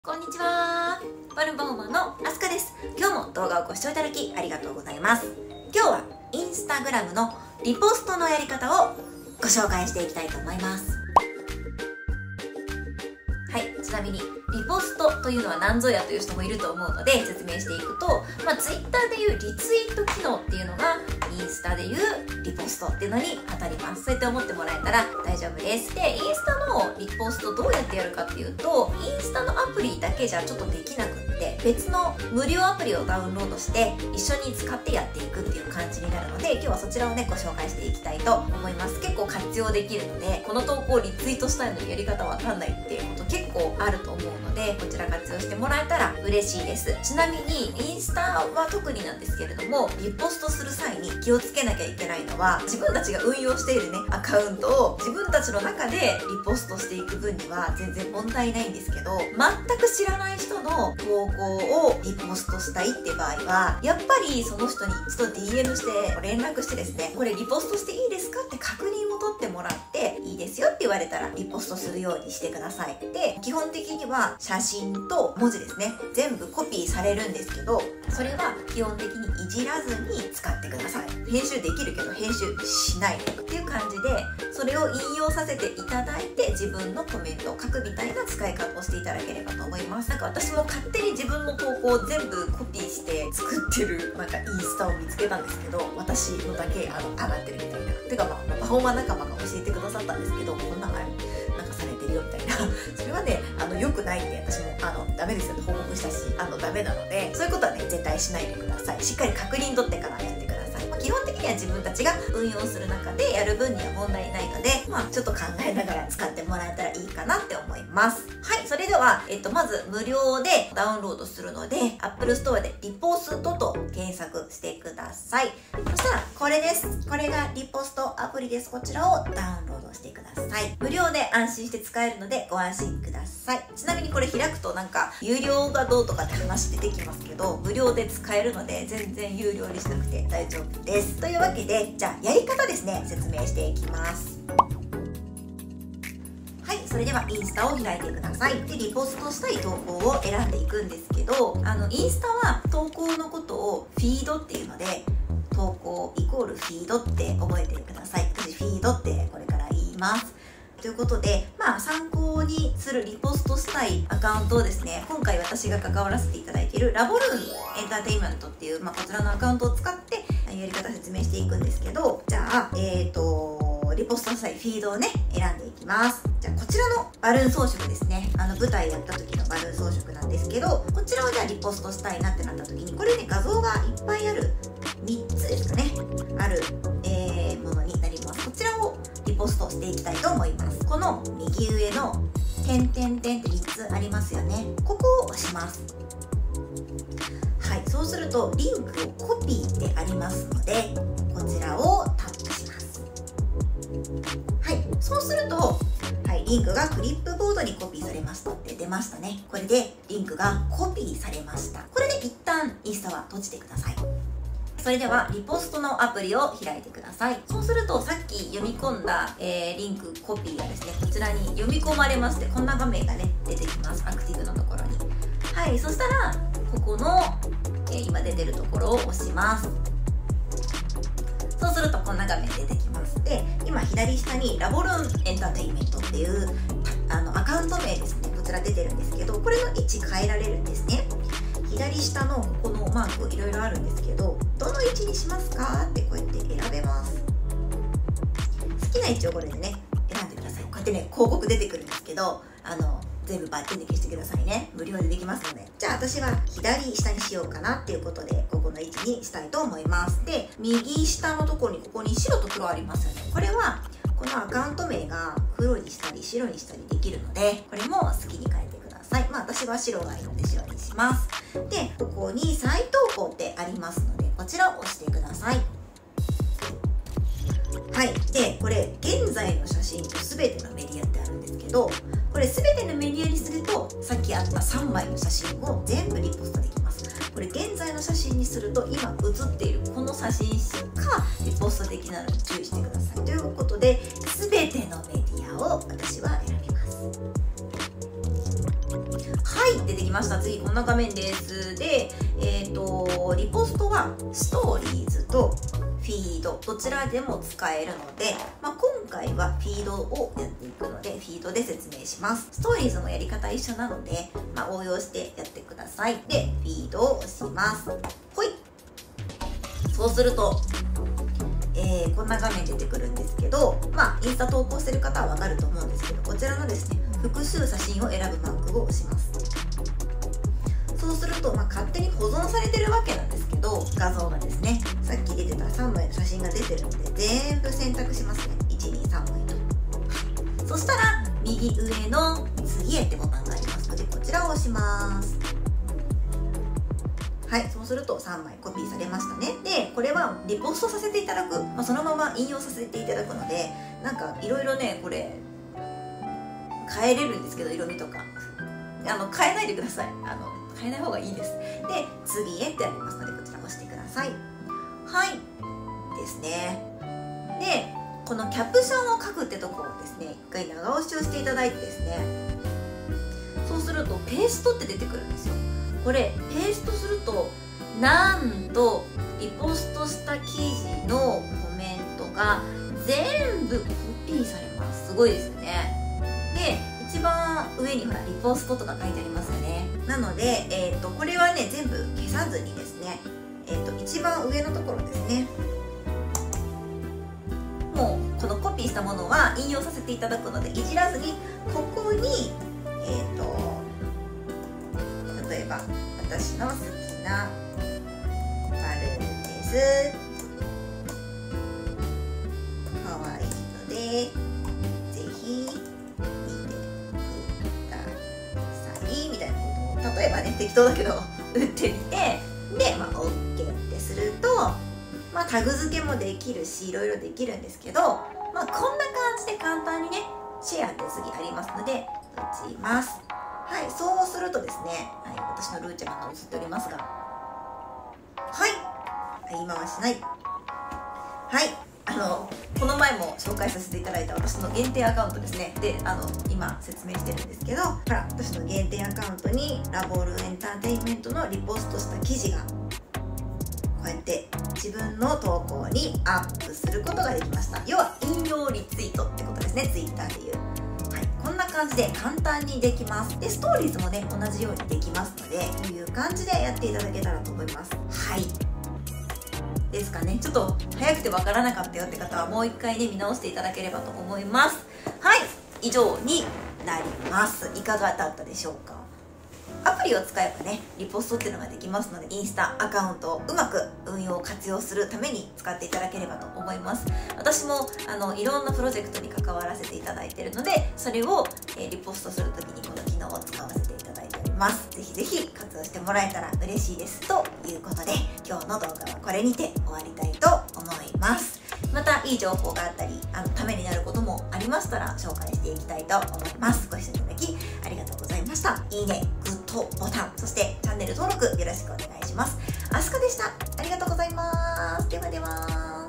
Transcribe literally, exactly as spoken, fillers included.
こんにちは。バルーンパフォーマーのあすかです。今日も動画をご視聴いただきありがとうございます。今日はインスタグラムのリポストのやり方をご紹介していきたいと思います。はい、ちなみにリポストというのは何ぞやという人もいると思うので説明していくと、まあ、Twitter でいうリツイート機能っていうのがインスタでいうリポストっていうのに当たります。そうやって思ってもらえたら大丈夫です。で、インスタのリポストどうやってやるかっていうと、インスタのアプリだけじゃちょっとできなくって別の無料アプリをダウンロードして一緒に使ってやっていくっていう感じになるので、今日はそちらをねご紹介していきたいと思います。結構活用できるので、この投稿をリツイートしたいのにやり方わかんないっていうこと結構あると思うので、こちら活用してもらえたら嬉しいです。ちなみにインスタは特になんですけれども、リポストする際に気をつけなきゃいけないのは、自分たちが運用しているねアカウントを自分たちの中でリポストしていく分には全然問題ないんですけど、全く知らない人の投稿をリポストしたいって場合は、やっぱりその人に一度 ディーエム して連絡してですね、これリポストしていいですかって確認を取ってもらって、いいですよって言われたらリポストするようにしてください。で、基本的には写真と文字ですね、全部コピーされるんですけど、それは基本的にいじらずに使ってください。編集できるけど編集しないっていう感じで、それを引用させていただいて自分のコメントを書くみたいな使い方をしていただければと思います。なんか私も勝手に自分の投稿を全部コピーして作ってるなんかインスタを見つけたんですけど、私のだけあの上がってるみたいな。てかまあパフォーマー仲間が教えてくださったんですけど、こんなのなんかされてるよみたいなそれはねあの良くないんで、私もあのダメですよって報告したし、あのダメなので、そういうことはね絶対しないでください。しっかり確認取ってからやってください。まあ、基本的には自分たちが運用する中でやる分には問題ないので、まあちょっと考えながら使ってもらえたらいいかなって思います。はい、それでは、えっと、まず無料でダウンロードするので Apple Store でリポストと検索してください。そしたらこれです。これがリポストアプリです。こちらをダウンロードしてください。無料で安心して使えるのでご安心ください。ちなみにこれ開くとなんか有料がどうとかって話出てきますけど、無料で使えるので全然有料にしなくて大丈夫です。というわけで、じゃあやり方ですね、説明していきます。はい、それではインスタを開いてください。で、リポストしたい投稿を選んでいくんですけど、あのインスタは投稿のことをフィードっていうので、投稿イコールフィードって覚えてください。私フィードってこれから言います。ということで、まあ参考にするリポストしたいアカウントをですね、今回私が関わらせていただいているラボルーンエンターテインメントっていう、まあ、こちらのアカウントを使ってやり方説明していくんですけど、じゃあ、えーと、リポストしたいフィードをね、選んでいきます。じゃあこちらのバルーン装飾ですね、あの舞台やった時のバルーン装飾なんですけど、こちらをじゃあリポストしたいなってなった時に、これね、画像がいっぱいあるみっつですかね、ある、えー、ものになります。こちらをリポストしていきたいと思います。この右上の点点点ってみっつありますよね。ここを押します。はい、そうするとリンクをコピーってありますので、こちらをタップします。はい、そうすると、はい、リンクがクリップボードにコピーされましたって出ましたね。これでリンクがコピーされました。これで一旦インスタは閉じてください。それではリポストのアプリを開いてください。そうするとさっき読み込んだ、えー、リンクコピーがですね、こちらに読み込まれまして、こんな画面がね出てきます。アクティブのところに。はい、そしたらここの、えー、今出てるところを押します。そうするとこんな画面出てきます。で、今左下にラボルーンエンターテインメントっていうあのアカウント名ですね、こちら出てるんですけど、これの位置変えられるんですね。左下のここのマークいろいろあるんですけど、どの位置にしますかってこうやって選べます。好きな位置をこれでね選んでください。こうやってね広告出てくるんですけど、あの全部バッテンで消してくださいね。無料でできますので。じゃあ私は左下にしようかなっていうことで、ここの位置にしたいと思います。で、右下のところにここに白と黒ありますよね。これはこのアカウント名が黒にしたり白にしたりできるので、これも好きに変えてください。まあ私は白がいいので白にします。で、ここに再投稿ってありますので、こちらを押してください。はい、でこれ現在の写真と全てのメディアってあるんですけど、これ全てのメディアにするとさっきあったさんまいの写真を全部リポストできます。これ現在の写真にすると今写っているこの写真しかリポストできないので注意してください。ということで全てのメディアを私は選びます。はい、出てました。次こんな画面です。で、えっとリポストはストーリーズとフィードどちらでも使えるので、まあ、今回はフィードをやっていくのでフィードで説明します。ストーリーズもやり方一緒なので、まあ、応用してやってください。でフィードを押します。ほい。そうすると、えー、こんな画面出てくるんですけど、まあインスタ投稿してる方はわかると思うんですけど、こちらのですね複数写真を選ぶマークを押します。そうすると、まあ、勝手に保存されてるわけなんですけど、画像がですねさっき出てたさんまいの写真が出てるので全部選択しますね。いちにさんまいと。そしたら右上の次へってボタンがありますので、こちらを押します。はい、そうするとさんまいコピーされましたね。でこれはリポストさせていただく、まあ、そのまま引用させていただくので、なんかいろいろねこれ変えれるんですけど、色味とかあの変えないでください。あの変えない方がいいです。で次へってありますので、こちら押してください。はいですね。でこのキャプションを書くってところをですね一回長押しをしていただいてですね、そうするとペーストって出てくるんですよ。これペーストするとなんとリポストした記事のコメントが全部コピーされます。すごいですよね。で一番上にほらリポストとか書いてありますよね。なので、えー、とこれはね全部消さずにですね、えー、と一番上のところですね、もうこのコピーしたものは引用させていただくのでいじらずに、ここにえっ、ー、と例えば私の好きなバルです、かわいいのでぜひみたいなことを例えばね適当だけど打ってみて、で、まあ、OK ってすると、まあ、タグ付けもできるしいろいろできるんですけど、まあ、こんな感じで簡単にねシェアって次ありますので打ちます。はい、そうするとですね、はい、私のルーちゃんが映っておりますが、はい言い回しない、はいあのこの前も紹介させていただいた私の限定アカウントですね。であの今説明してるんですけど、ほら私の限定アカウントにラボルエンターテインメントのリポストした記事がこうやって自分の投稿にアップすることができました。要は引用リツイートってことですね、ツイッターでいう。はい、こんな感じで簡単にできます。でストーリーズもね同じようにできますので、こういう感じでやっていただけたらと思います。はいですかね。ちょっと早くてわからなかったよって方はもう一回ね見直していただければと思います。はい、以上になります。いかがだったでしょうか。アプリを使えばねリポストっていうのができますので、インスタアカウントをうまく運用活用するために使っていただければと思います。私もあのいろんなプロジェクトに関わらせていただいているので、それを、えー、リポストするときにこの機能を使わせていただいております。ぜひぜひ活用してもらえたら嬉しいです。ということで今日の動画はこれにて終わりたいと思います。またいい情報があったりあのためになることもありましたら紹介していきたいと思います。ご視聴いただきありがとうございました。いいね、グッドボタン、そしてチャンネル登録よろしくお願いします。あすかでした。ありがとうございます。ではでは。